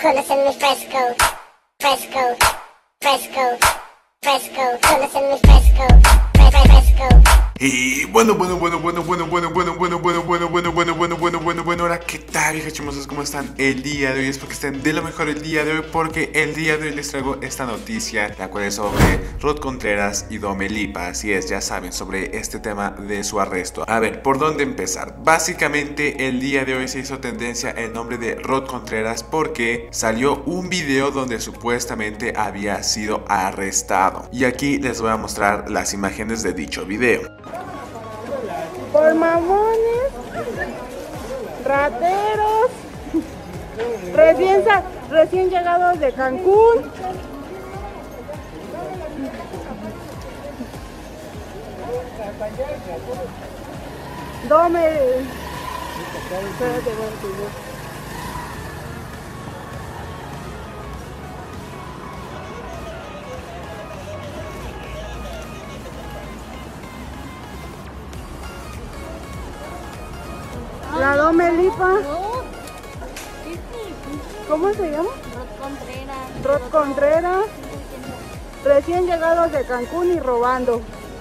Conocen mi fresco, fresco, fresco, fresco, conocen mi fresco, fresco. Y bueno, ahora qué tal, viejas chimosas, ¿cómo están el día de hoy? Espero que estén de lo mejor el día de hoy, porque el día de hoy les traigo esta noticia, la cual es sobre Rod Contreras y Dome Lipa. Así es, ya saben, sobre este tema de su arresto. A ver, ¿por dónde empezar? Básicamente el día de hoy se hizo tendencia el nombre de Rod Contreras porque salió un video donde supuestamente había sido arrestado. Y aquí les voy a mostrar las imágenes de dicho video. Por mamones, rateros, recién llegados de Cancún. Dome. Espérate, la Dome Lipa. ¿Cómo se llama? Rod Contreras. Recién llegados de Cancún y robando.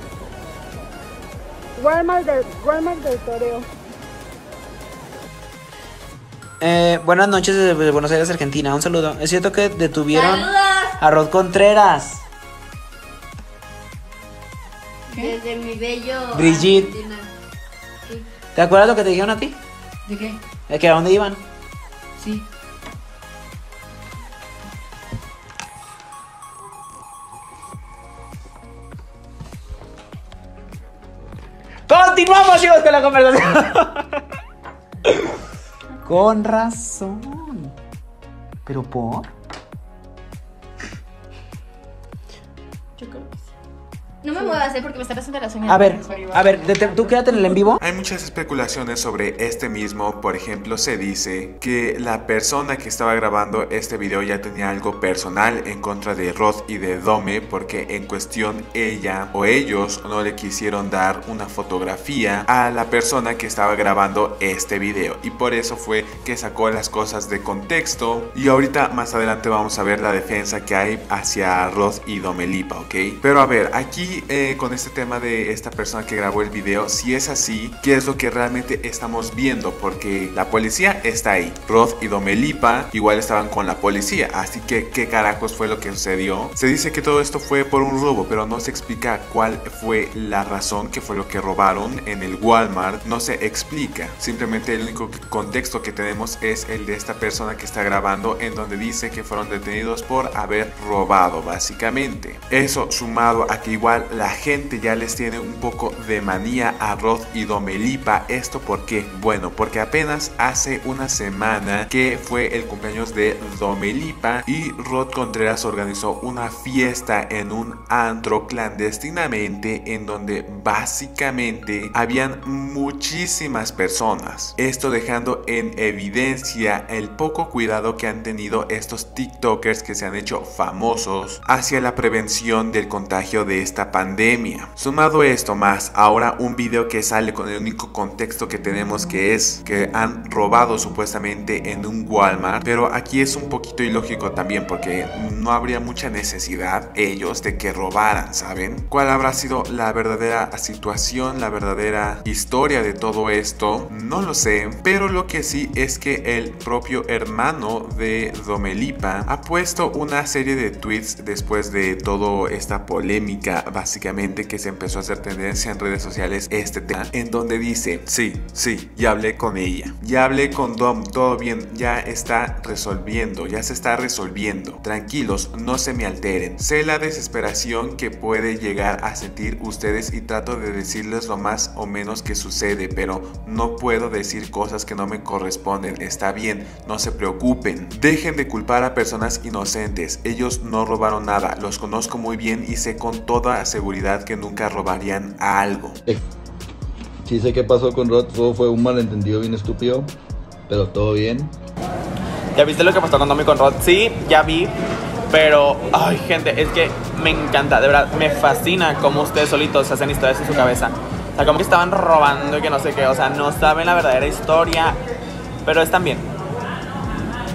Walmart del Toreo. Buenas noches desde Buenos Aires, Argentina. Un saludo. Es cierto que detuvieron a Rod Contreras. Desde mi bello Brigitte. Argentina. Sí. ¿Te acuerdas lo que te dijeron a ti? ¿De qué? ¿De que a dónde iban? Sí. Continuamos, chicos, con la conversación. Con razón. ¿Pero por? Yo creo que sí. No me muevas, porque me están haciendo las uñas. A ver, ¿tú quédate en el en vivo? Hay muchas especulaciones sobre este mismo. Por ejemplo, se dice que la persona que estaba grabando este video ya tenía algo personal en contra de Rod y de Dome, porque en cuestión ella o ellos no le quisieron dar una fotografía a la persona que estaba grabando este video, y por eso fue que sacó las cosas de contexto. Y ahorita más adelante vamos a ver la defensa que hay hacia Rod y Dome Lipa, ¿ok? Pero a ver, aquí con este tema de esta persona que grabó el video, si es así, ¿qué es lo que realmente estamos viendo? Porque la policía está ahí, Rod y Dome Lipa igual estaban con la policía, así que ¿qué carajos fue lo que sucedió? Se dice que todo esto fue por un robo, pero no se explica cuál fue la razón, qué fue lo que robaron en el Walmart, no se explica. Simplemente el único contexto que tenemos es el de esta persona que está grabando, en donde dice que fueron detenidos por haber robado, básicamente. Eso sumado a que igual la gente ya les tiene un poco de manía a Rod y Dome Lipa. ¿Esto por qué? Bueno, porque apenas hace una semana que fue el cumpleaños de Dome Lipa y Rod Contreras organizó una fiesta en un antro clandestinamente, en donde básicamente habían muchísimas personas. Esto dejando en evidencia el poco cuidado que han tenido estos TikTokers que se han hecho famosos hacia la prevención del contagio de esta pandemia. Sumado esto más ahora un video que sale con el único contexto que tenemos, que es que han robado supuestamente en un Walmart, pero aquí es un poquito ilógico también, porque no habría mucha necesidad ellos de que robaran, ¿saben? ¿Cuál habrá sido la verdadera situación, la verdadera historia de todo esto? No lo sé, pero lo que sí es que el propio hermano de Dome Lipa ha puesto una serie de tweets después de toda esta polémica, básicamente, que se empezó a hacer tendencia en redes sociales este tema, en donde dice: sí, ya hablé con ella, ya hablé con Dom, todo bien, ya está resolviendo, ya se está resolviendo, tranquilos, no se me alteren, sé la desesperación que puede llegar a sentir ustedes y trato de decirles lo más o menos que sucede, pero no puedo decir cosas que no me corresponden. Está bien, no se preocupen, dejen de culpar a personas inocentes, ellos no robaron nada, los conozco muy bien y sé con toda seguridad que nunca robarían algo. Sí sé qué pasó con Rod, fue un malentendido bien estúpido, pero todo bien. ¿Ya viste lo que pasó con Dome y con Rod? Sí, ya vi, pero, ay gente, es que me encanta, de verdad, me fascina cómo ustedes solitos hacen historias en su cabeza. O sea, como que estaban robando y que no sé qué, o sea, no saben la verdadera historia, pero están bien.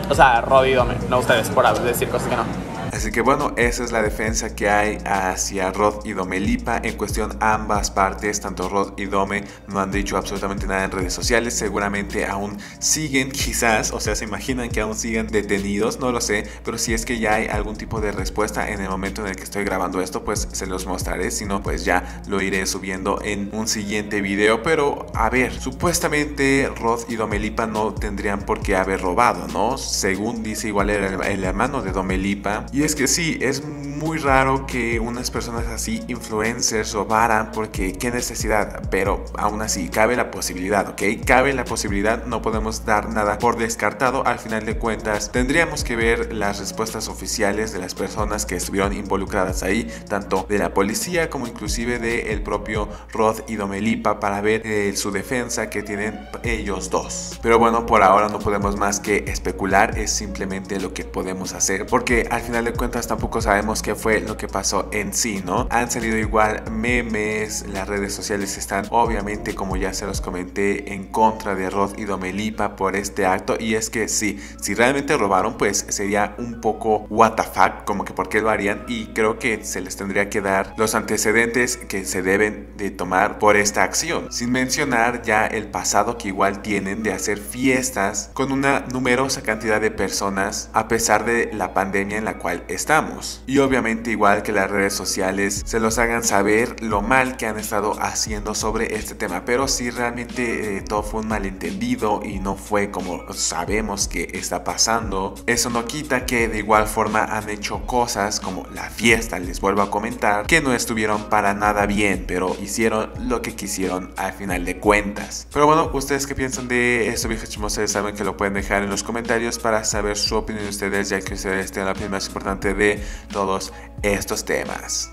O sea, Rod y Dome, no ustedes por decir cosas que no. Así que bueno, esa es la defensa que hay hacia Rod y Domelipa. En cuestión, ambas partes, tanto Rod y Dome, no han dicho absolutamente nada en redes sociales. Seguramente aún siguen, quizás, o sea, se imaginan que aún siguen detenidos, no lo sé. Pero si es que ya hay algún tipo de respuesta en el momento en el que estoy grabando esto, pues se los mostraré. Si no, pues ya lo iré subiendo en un siguiente video. Pero a ver, supuestamente Rod y Domelipa no tendrían por qué haber robado, ¿no? Según dice igual el hermano de Domelipa. Y es que sí, es muy raro que unas personas así, influencers, robaran, porque qué necesidad. Pero aún así, cabe la posibilidad, ¿ok? Cabe la posibilidad, no podemos dar nada por descartado. Al final de cuentas, tendríamos que ver las respuestas oficiales de las personas que estuvieron involucradas ahí, tanto de la policía como inclusive del propio Rod y Domelipa, para ver su defensa que tienen ellos dos. Pero bueno, por ahora no podemos más que especular, es simplemente lo que podemos hacer, porque al final de cuentas tampoco sabemos qué fue lo que pasó en sí, ¿no? Han salido igual memes, las redes sociales están obviamente, como ya se los comenté, en contra de Rod y Domelipa por este acto. Y es que sí, si realmente robaron, pues sería un poco what the fuck, como que por qué lo harían, y creo que se les tendría que dar los antecedentes que se deben de tomar por esta acción, sin mencionar ya el pasado que igual tienen de hacer fiestas con una numerosa cantidad de personas a pesar de la pandemia en la cual estamos. Y obviamente igual que las redes sociales se los hagan saber lo mal que han estado haciendo sobre este tema. Pero si realmente todo fue un malentendido y no fue como sabemos que está pasando, eso no quita que de igual forma han hecho cosas como la fiesta, les vuelvo a comentar, que no estuvieron para nada bien, pero hicieron lo que quisieron al final de cuentas. Pero bueno, ¿ustedes qué piensan de esto, viejos chismosos? Saben que lo pueden dejar en los comentarios para saber su opinión de ustedes, ya que ustedes tienen la opinión más importante de todos estos temas.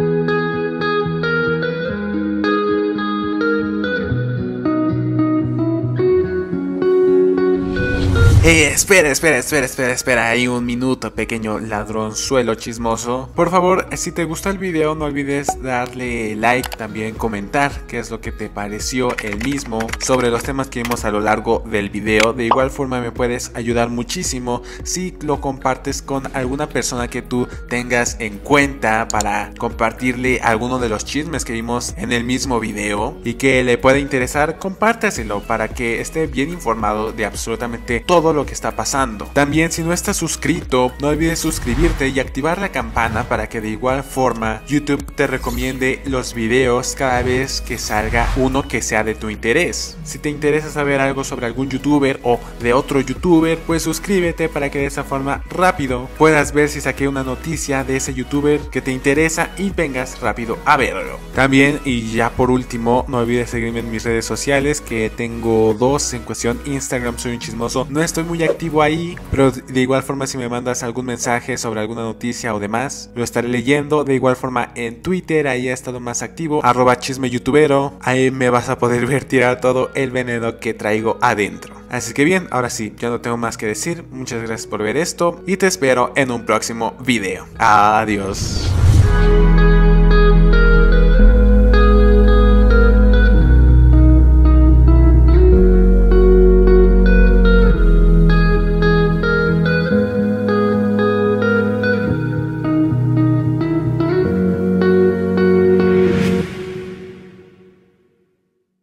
Espera, hay un minuto, pequeño ladronzuelo chismoso. Por favor, si te gustó el video, no olvides darle like, también comentar qué es lo que te pareció el mismo sobre los temas que vimos a lo largo del video. De igual forma me puedes ayudar muchísimo si lo compartes con alguna persona que tú tengas en cuenta para compartirle alguno de los chismes que vimos en el mismo video y que le pueda interesar. Compártaselo para que esté bien informado de absolutamente todo lo que está pasando. También, si no estás suscrito, no olvides suscribirte y activar la campana para que de igual forma YouTube te recomiende los videos cada vez que salga uno que sea de tu interés. Si te interesa saber algo sobre algún youtuber o de otro youtuber, pues suscríbete para que de esa forma rápido puedas ver si saqué una noticia de ese youtuber que te interesa y vengas rápido a verlo. También, y ya por último, no olvides seguirme en mis redes sociales, que tengo dos en cuestión. Instagram, soy un chismoso, no estoy muy activo ahí, pero de igual forma si me mandas algún mensaje sobre alguna noticia o demás, lo estaré leyendo. De igual forma en Twitter, ahí he estado más activo, @chismeyoutubero, ahí me vas a poder ver tirar todo el veneno que traigo adentro. Así que bien, ahora sí, ya no tengo más que decir. Muchas gracias por ver esto y te espero en un próximo video. Adiós.